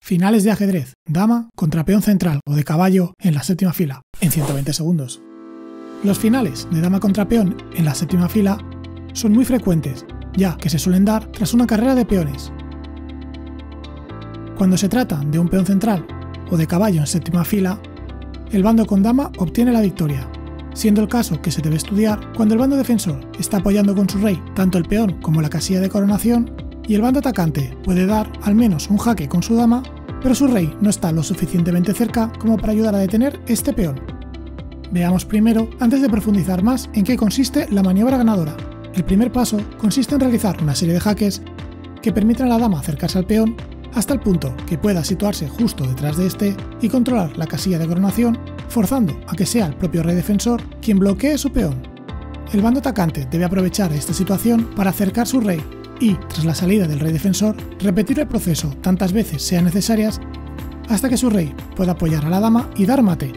Finales de ajedrez, dama contra peón central o de caballo en la séptima fila, en 120 segundos. Los finales de dama contra peón en la séptima fila son muy frecuentes, ya que se suelen dar tras una carrera de peones. Cuando se trata de un peón central o de caballo en séptima fila, el bando con dama obtiene la victoria, siendo el caso que se debe estudiar cuando el bando defensor está apoyando con su rey tanto el peón como la casilla de coronación y el bando atacante puede dar al menos un jaque con su dama, pero su rey no está lo suficientemente cerca como para ayudar a detener este peón. Veamos primero, antes de profundizar más, en qué consiste la maniobra ganadora. El primer paso consiste en realizar una serie de jaques que permiten a la dama acercarse al peón hasta el punto que pueda situarse justo detrás de este y controlar la casilla de coronación, forzando a que sea el propio rey defensor quien bloquee su peón. El bando atacante debe aprovechar esta situación para acercar su rey y, tras la salida del rey defensor, repetir el proceso tantas veces sean necesarias hasta que su rey pueda apoyar a la dama y dar mate.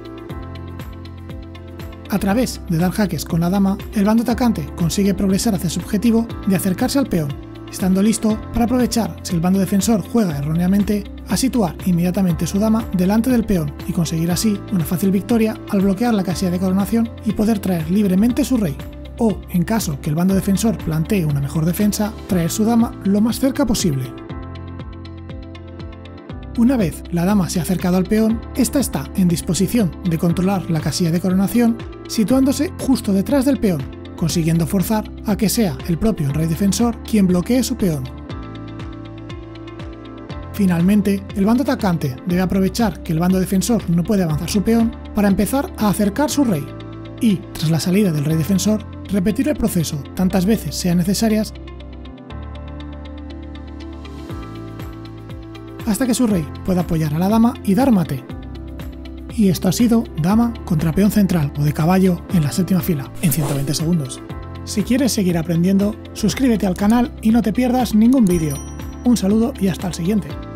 A través de dar jaques con la dama, el bando atacante consigue progresar hacia su objetivo de acercarse al peón, estando listo para aprovechar si el bando defensor juega erróneamente a situar inmediatamente su dama delante del peón y conseguir así una fácil victoria al bloquear la casilla de coronación y poder traer libremente su rey. O, en caso que el bando defensor plantee una mejor defensa, traer su dama lo más cerca posible. Una vez la dama se ha acercado al peón, ésta está en disposición de controlar la casilla de coronación, situándose justo detrás del peón, consiguiendo forzar a que sea el propio rey defensor quien bloquee su peón. Finalmente, el bando atacante debe aprovechar que el bando defensor no puede avanzar su peón para empezar a acercar su rey y, tras la salida del rey defensor, repetir el proceso tantas veces sean necesarias hasta que su rey pueda apoyar a la dama y dar mate. Y esto ha sido dama contra peón central o de caballo en la séptima fila, en 120 segundos. Si quieres seguir aprendiendo, suscríbete al canal y no te pierdas ningún vídeo. Un saludo y hasta el siguiente.